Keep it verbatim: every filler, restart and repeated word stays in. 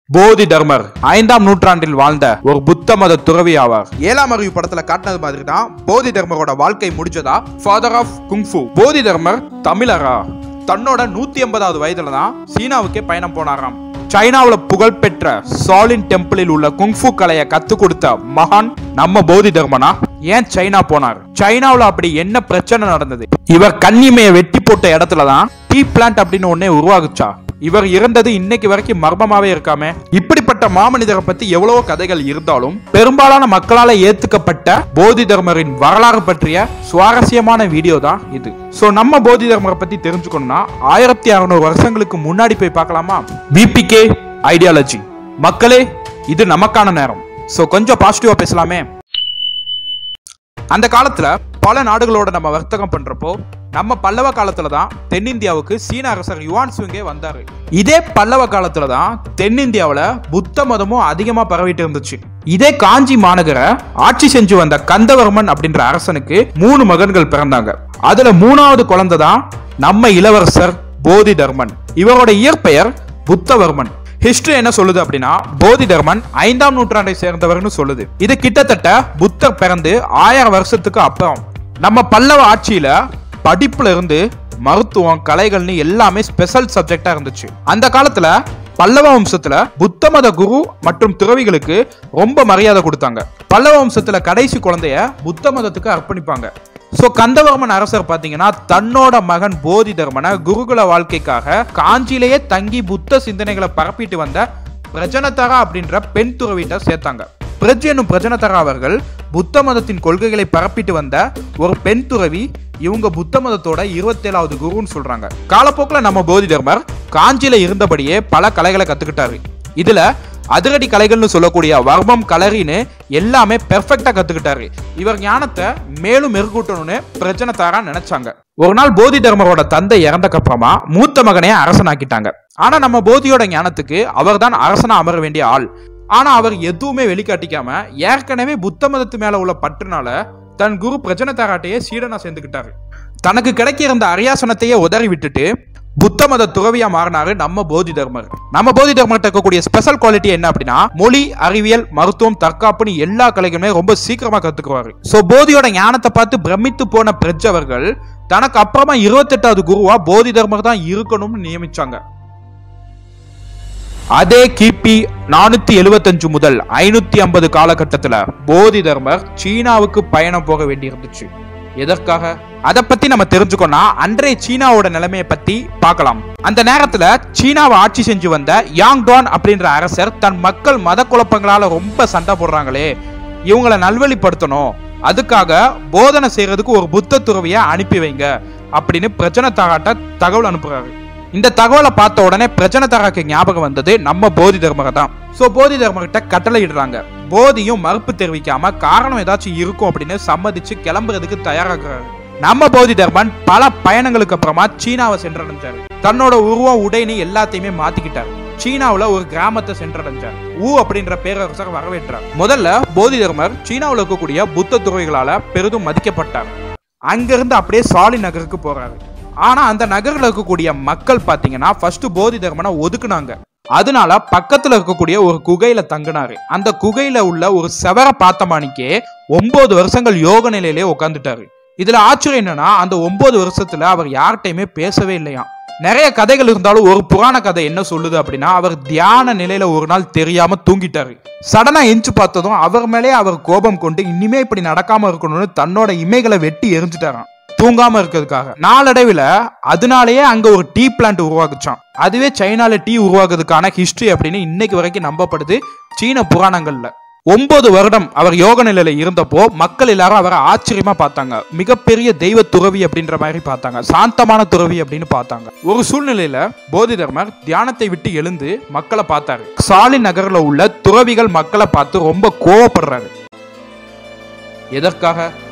போதி தர்மர் ஐந்தாம் நூற்றாண்டில் வாழ்ந்த ஒரு புத்த மத துறவி ஆவார். ஏழாம் அறிவு படத்துல காட்டினது மாதிரி தான் போதி தர்மரோட வாழ்க்கை முடிஞ்சதா ஃபாதர் ஆஃப் குங்ஃபு. போதி தர்மர் தமிழரா? தன்னோட நூத்தி எண்பதாவது வயதுல தான் சீனாவுக்கே பயணம் போனாராம். சைனாவுல புகழ்பெற்ற சாலின் டெம்பிளில் உள்ள குங்ஃபு கலையை கத்து கொடுத்த மகான் நம்ம போதி தர்மனா? ஏன் சைனா போனார்? சைனாவுல அப்படி என்ன பிரச்சனை நடந்தது? இவர் கன்னிமையை வெட்டி போட்ட இடத்துலதான் டீ பிளான்ட் அப்படின்னு ஒன்னே உருவாகுச்சா? இவர் இருந்தது இன்னைக்கு வரைக்கும் மர்மமாவே இருக்காமே. இப்படிப்பட்ட மாமனிதரை பத்தி எவ்வளவோ கதைகள் இருந்தாலும் பெரும்பாலான மக்களால ஏத்துக்கப்பட்ட போதி தர்மரின் வரலாறு பற்றிய சுவாரஸ்யமான வீடியோ தான் இது. சோ நம்ம போதி தர்மரை பத்தி தெரிஞ்சுக்கணும்னா ஆயிரத்தி அறுநூறு வருஷங்களுக்கு முன்னாடி போய் பார்க்கலாமா? VPK ideology. மக்களே, இது நமக்கான நேரம். சோ கொஞ்சம் பாசிட்டிவா பேசலாமே. அந்த காலத்துல பல நாடுகளோட நம்ம வர்த்தகம் பண்றப்போ நம்ம பல்லவ காலத்துல தான் தென்னிந்தியாவுக்கு சீன அரசர் யுவான் சுங்கே வந்தாரு. இதே பல்லவ காலத்துல தான் தென்னிந்தியாவில புத்த மதமும் அதிகமா பரவிட்டு இருந்துச்சு. இதே காஞ்சி மாநகர ஆட்சி செஞ்சு வந்த கந்தவர்மன் அப்படின்ற அரசனுக்கு மூணு மகன்கள் பிறந்தாங்க. அதுல மூணாவது குழந்தை தான் நம்ம இளவரசர் போதி தர்மன். இவரோட இயற்பெயர் புத்தவர்மன். ஹிஸ்டரி என்ன சொல்லுது அப்படின்னா போதி தர்மன் ஐந்தாம் நூற்றாண்டை சேர்ந்தவர்னு சொல்லுது. இது கிட்டத்தட்ட புத்தர் பிறந்து ஆயிரம் வருஷத்துக்கு அப்புறம். நம்ம பல்லவ ஆட்சியில படிப்புல இருந்து மருத்துவம், கலைகள்னு எல்லாமே ஸ்பெஷல் சப்ஜெக்டா இருந்துச்சு. அந்த காலத்துல பல்லவ வம்சத்துல புத்த மத குரு மற்றும் துறவிகளுக்கு ரொம்ப மரியாதை கொடுத்தாங்க. பல்லவ வம்சத்துல கடைசி குழந்தைய புத்த மதத்துக்கு அர்ப்பணிப்பாங்க. சோ கந்தவர்மன் அரசர் பாத்தீங்கன்னா தன்னோட மகன் போதி தர்மனை குருகுல வாழ்க்கைக்காக காஞ்சியிலேயே தங்கி புத்த சிந்தனைகளை பரப்பிட்டு வந்த பிரஜனதரா அப்படின்ற பெண் துறவிட்ட சேர்த்தாங்க. பிரஜ் என்னும் பிரஜனதரா அவர்கள் புத்த மதத்தின் கொள்கைகளை பரப்பிட்டு வந்த ஒரு பெண் துறவி. இவங்க புத்த மதத்தோட இருபத்தி ஏழாவது குருன்னு சொல்றாங்க. காலப்போக்கில் நம்ம போதி தர்மர் காஞ்சியில இருந்தபடியே பல கலைகளை கத்துக்கிட்டாரு. இதுல அதிரடி கலைகள்னு சொல்லக்கூடிய வர்மம், கலரின்னு எல்லாமே பெர்ஃபெக்டா கத்துக்கிட்டாரு. இவர் ஞானத்தை மேலும் மெருகூட்டணும்னு பிரஜனதாரா நினைச்சாங்க. ஒரு நாள் போதி தர்மரோட தந்தை இறந்தக்கு அப்புறமா மூத்த மகனே அரசனாக்கிட்டாங்க. ஆனா நம்ம போதியோட ஞானத்துக்கு அவர் தான் அரசனா அமர வேண்டிய ஆள். ஆனா அவர் எதுவுமே வெளிக்காட்டிக்காம ஏற்கனவே புத்த மதத்து மேல உள்ள பற்றுனால தன் குரு பிரஜனதாராட்டையே சீடனா சேர்ந்துக்கிட்டாரு. தனக்கு கிடைக்க இருந்த அரியாசனத்தையே உதறி விட்டுட்டு புத்த மத துறவியா மாறினாரு நம்ம போதி தர்மர். நம்ம போதி தர்மர்கிட்ட இருக்கக்கூடிய ஸ்பெஷல் குவாலிட்டி என்ன அப்படின்னா மொழி, அறிவியல், மருத்துவம், தற்காப்புன்னு எல்லா கலைகளுமே ரொம்ப சீக்கிரமா கத்துக்குவாரு. சோ போதியோட ஞானத்தை பார்த்து பிரமித்து போன பிரஜ் அவர்கள் தனக்கு அப்புறமா இருபத்தி எட்டாவது குருவா போதி தர்மர் தான் இருக்கணும்னு நியமிச்சாங்க. அதே கிபி நானூத்தி எழுபத்தி அஞ்சு முதல் ஐநூத்தி ஐம்பது காலகட்டத்துல போதி தர்மர் சீனாவுக்கு பயணம் போக வேண்டி இருந்துச்சு. எதற்காக? அதை பத்தி நம்ம தெரிஞ்சுக்கோனா அன்றைய சீனாவோட நிலைமையை பத்தி பார்க்கலாம். அந்த நேரத்துல சீனாவை ஆட்சி செஞ்சு வந்த யாங் டுவான் அப்படின்ற அரசர் தன் மக்கள் மத குழப்பங்களால ரொம்ப சண்டை போடுறாங்களே, இவங்களை நல்வழிப்படுத்தணும், அதுக்காக போதனை செய்யறதுக்கு ஒரு புத்த துறவியை அனுப்பி வைங்க அப்படின்னு பிரஜனதாராட்ட தகவல் அனுப்புறாரு. இந்த தகவலை பார்த்த உடனே பிரஜனதாராக்கு ஞாபகம் வந்தது நம்ம போதி தர்மரை தான். சோ போதி தர்மர்கிட்ட கட்டளை இடுறாங்க. போதியும் மறுப்பு தெரிவிக்காம காரணம் ஏதாச்சும் இருக்கும் அப்படின்னு சம்மதிச்சு கிளம்புறதுக்கு தயாராகிறாரு. நம்ம போதி தர்மன் பல பயணங்களுக்கு அப்புறமா சீனாவை சென்றடைஞ்சாரு. தன்னோட உருவம், உடைன்னு எல்லாத்தையுமே மாத்திக்கிட்டாரு. சீனாவுல ஒரு கிராமத்தை சென்றடைஞ்சார். ஊ அப்படின்ற பேரரசர் வரவேற்றார். முதல்ல போதி தர்மர் சீனாவுல இருக்கக்கூடிய புத்த துறவிகளால பெரிதும் மதிக்கப்பட்டார். அங்கிருந்து அப்படியே சாலி நகருக்கு போறாரு. ஆனா அந்த நகரில் இருக்கக்கூடிய மக்கள் பாத்தீங்கன்னா ஃபர்ஸ்ட் போதி தர்மனை ஒதுக்குனாங்க. அதனால பக்கத்துல இருக்கக்கூடிய ஒரு குகையில தங்கினாரு. அந்த குகையில உள்ள ஒரு செவர பாத்தமானிக்கே ஒன்பது வருஷங்கள் யோக நிலையிலே உட்காந்துட்டாரு. இதுல ஆச்சரியம் என்னன்னா அந்த ஒன்பது வருஷத்துல அவர் யார்கிட்டயுமே பேசவே இல்லையா. நிறைய கதைகள் இருந்தாலும் ஒரு புராண கதை என்ன சொல்லுது அப்படின்னா அவர் தியான நிலையில ஒரு நாள் தெரியாம தூங்கிட்டாரு. சடனா எஞ்சி பார்த்ததும் அவர் மேலே அவர் கோபம் கொண்டு இனிமே இப்படி நடக்காம இருக்கணும்னு தன்னோட இமைகளை வெட்டி எரிஞ்சுட்டாராம் தூங்காம இருக்கிறதுக்காக. நாளடைவில் அதனாலேயே அங்க ஒரு டீ பிளான்ட் உருவாக்குச்சான். அதுவே சைனால டீ உருவாக்குறதுக்கான ஹிஸ்டரி அப்படின்னு இன்னைக்கு வரைக்கும் நம்பப்படுது சீன புராணங்கள்ல. ஒன்பது வருடம் அவர் யோக நிலையில இருந்தப்போ மக்கள் எல்லாரும் அவரை ஆச்சரியமா பார்த்தாங்க. மிகப்பெரிய தெய்வ துறவி அப்படின்ற மாதிரி பார்த்தாங்க, சாந்தமான துறவி அப்படின்னு பார்த்தாங்க. ஒரு சூழ்நிலையில போதி தர்மர் தியானத்தை விட்டு எழுந்து மக்களை பார்த்தாரு. சாலி நகர்ல உள்ள துறவிகள் மக்களை பார்த்து ரொம்ப கோவப்படுறாரு. எதற்காக?